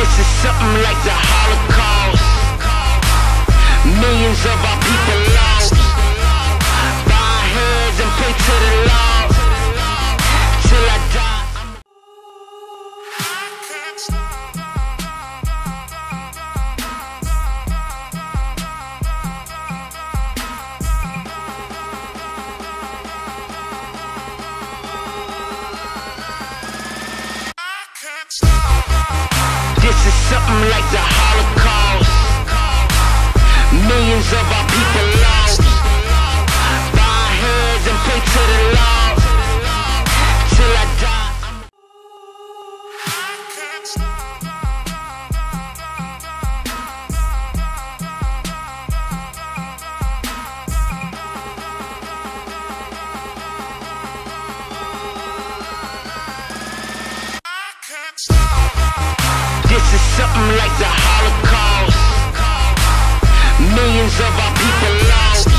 This is something like the Holocaust. Millions of our people lost. Bow our heads and pray to the Lord. Till I die, this is something like the Holocaust. Millions of our people lost. Bow our heads and pray to the Lord. Till I die, this is something like the Holocaust. Millions of our people lost.